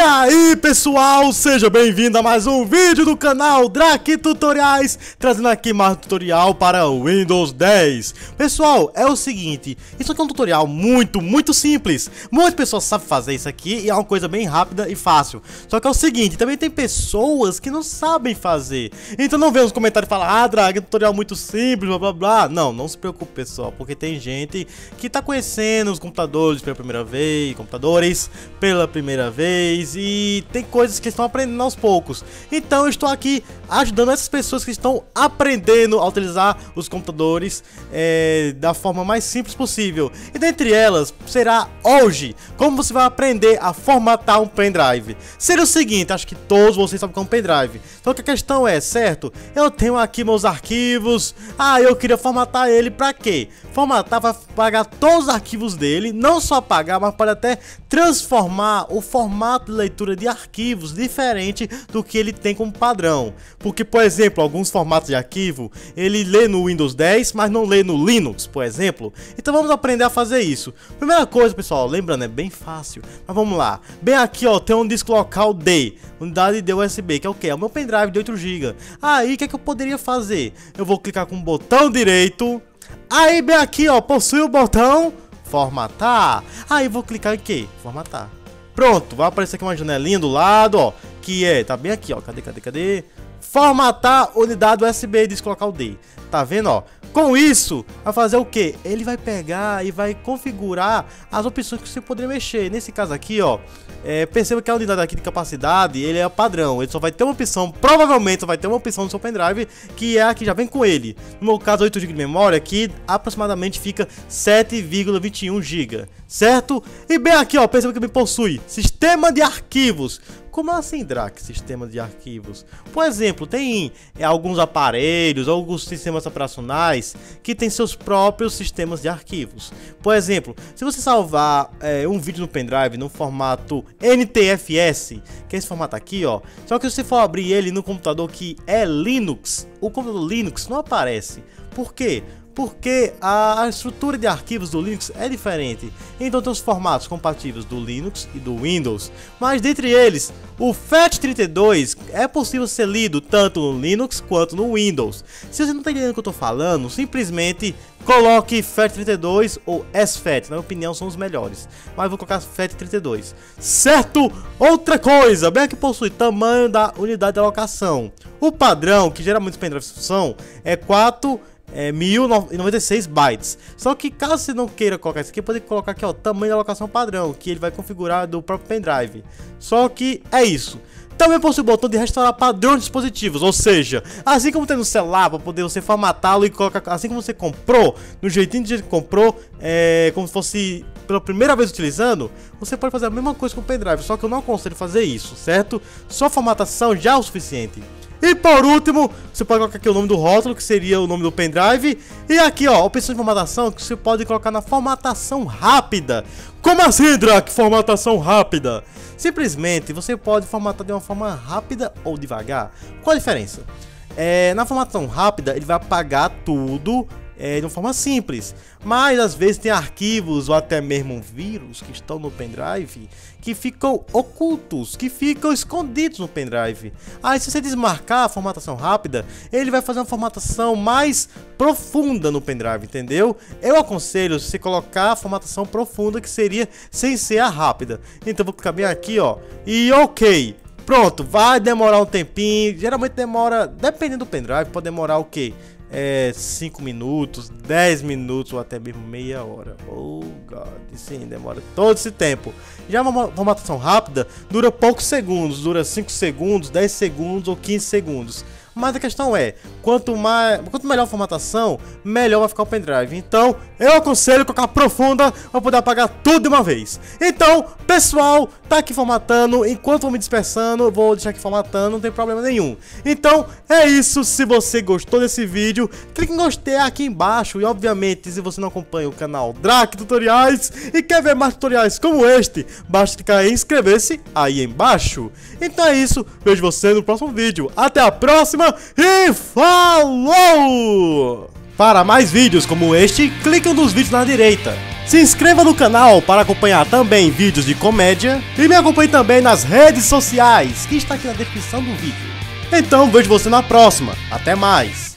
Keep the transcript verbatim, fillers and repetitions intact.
aí pessoal, seja bem-vindo a mais um vídeo do canal Drake Tutoriais, trazendo aqui mais um tutorial para o Windows dez. Pessoal, é o seguinte, isso aqui é um tutorial muito, muito simples. Muitas pessoas sabem fazer isso aqui e é uma coisa bem rápida e fácil. Só que é o seguinte, também tem pessoas que não sabem fazer. Então não vê nos comentários e fala, ah Drake, é um tutorial muito simples, blá blá blá. Não, não se preocupe pessoal, porque tem gente que tá conhecendo os computadores pela primeira vez, computadores pela primeira vez. E tem coisas que estão aprendendo aos poucos. Então eu estou aqui ajudando essas pessoas que estão aprendendo a utilizar os computadores é, da forma mais simples possível. E dentre elas será hoje como você vai aprender a formatar um pendrive. Seria o seguinte, acho que todos vocês sabem o que é um pendrive. Só que a questão é, certo? Eu tenho aqui meus arquivos. Ah, eu queria formatar ele pra quê? Formatar vai apagar todos os arquivos dele. Não só apagar, mas pode até transformar o formato de leitura de arquivos diferente do que ele tem como padrão. Porque, por exemplo, alguns formatos de arquivo ele lê no Windows dez, mas não lê no Linux, por exemplo. Então vamos aprender a fazer isso. Primeira coisa, pessoal, lembrando, é bem fácil, mas vamos lá. Bem aqui, ó, tem um disco local D, unidade de U S B, que é o que? É o meu pendrive de oito gigas. Aí, o que é que eu poderia fazer? Eu vou clicar com o botão direito. Aí, bem aqui, ó, possui o botão formatar. Aí, vou clicar em quê? Formatar. Pronto, vai aparecer aqui uma janelinha do lado, ó, que é, tá bem aqui, ó, cadê, cadê, cadê? Formatar unidade U S B, disco local D. Tá vendo, ó? Com isso, vai fazer o que? Ele vai pegar e vai configurar as opções que você poderia mexer. Nesse caso aqui, ó, é, perceba que a unidade aqui de capacidade, ele é padrão. Ele só vai ter uma opção, provavelmente só vai ter uma opção no seu pendrive, que é a que já vem com ele. No meu caso, oito gigas de memória, que aproximadamente fica sete vírgula vinte e um gigas, certo? E bem aqui, ó, perceba que ele possui sistema de arquivos. Como assim, Drake, sistema de arquivos? Por exemplo, tem é, alguns aparelhos, alguns sistemas operacionais que tem seus próprios sistemas de arquivos. Por exemplo, se você salvar é, um vídeo no pendrive no formato N T F S, que é esse formato aqui, ó, só que se você for abrir ele no computador que é Linux, o computador Linux não aparece. Por quê? Porque a estrutura de arquivos do Linux é diferente. Então tem os formatos compatíveis do Linux e do Windows. Mas dentre eles, o FAT trinta e dois é possível ser lido tanto no Linux quanto no Windows. Se você não está entendendo o que eu estou falando, simplesmente coloque FAT trinta e dois ou S FAT. Na minha opinião são os melhores, mas vou colocar FAT trinta e dois. Certo? Outra coisa, bem que possui tamanho da unidade de alocação. O padrão, que geralmente os pendrives são, é quatro É, mil e noventa e seis bytes. Só que caso você não queira colocar isso aqui, pode colocar aqui, ó, tamanho de alocação padrão, que ele vai configurar do próprio pendrive. Só que é isso. Também possui o botão de restaurar padrão de dispositivos, ou seja, assim como tem no celular para poder você formatá-lo e colocar assim como você comprou, no jeitinho de jeito que comprou, é, como se fosse pela primeira vez utilizando, você pode fazer a mesma coisa com o pendrive, só que eu não aconselho fazer isso, certo? Só formatação já é o suficiente. E por último, você pode colocar aqui o nome do rótulo, que seria o nome do pendrive. E aqui, ó, opção de formatação, que você pode colocar na formatação rápida. Como assim, Drake? Formatação rápida? Simplesmente, você pode formatar de uma forma rápida ou devagar. Qual a diferença? É, na formatação rápida, ele vai apagar tudo É, de uma forma simples, mas às vezes tem arquivos ou até mesmo vírus que estão no pendrive que ficam ocultos, que ficam escondidos no pendrive. Aí se você desmarcar a formatação rápida, ele vai fazer uma formatação mais profunda no pendrive, entendeu? Eu aconselho você colocar a formatação profunda, que seria sem ser a rápida. Então vou clicar bem aqui, ó, e ok. Pronto, vai demorar um tempinho, geralmente demora, dependendo do pendrive, pode demorar o que? É, cinco minutos, dez minutos ou até mesmo meia hora. Oh God, sim, demora todo esse tempo. Já uma formatação rápida dura poucos segundos, dura cinco segundos, dez segundos ou quinze segundos. Mas a questão é, quanto, mais, quanto melhor a formatação, melhor vai ficar o pendrive. Então, eu aconselho colocar profunda para poder apagar tudo de uma vez. Então, pessoal, tá aqui formatando. Enquanto vou me dispersando, eu vou deixar aqui formatando, não tem problema nenhum. Então, é isso. Se você gostou desse vídeo, clique em gostei aqui embaixo. E, obviamente, se você não acompanha o canal Drake Tutoriais e quer ver mais tutoriais como este, basta clicar em inscrever-se aí embaixo. Então é isso. Vejo você no próximo vídeo. Até a próxima. E falou! Para mais vídeos como este, clique um dos vídeos na direita. Se inscreva no canal para acompanhar também vídeos de comédia e me acompanhe também nas redes sociais, que está aqui na descrição do vídeo. Então vejo você na próxima, até mais!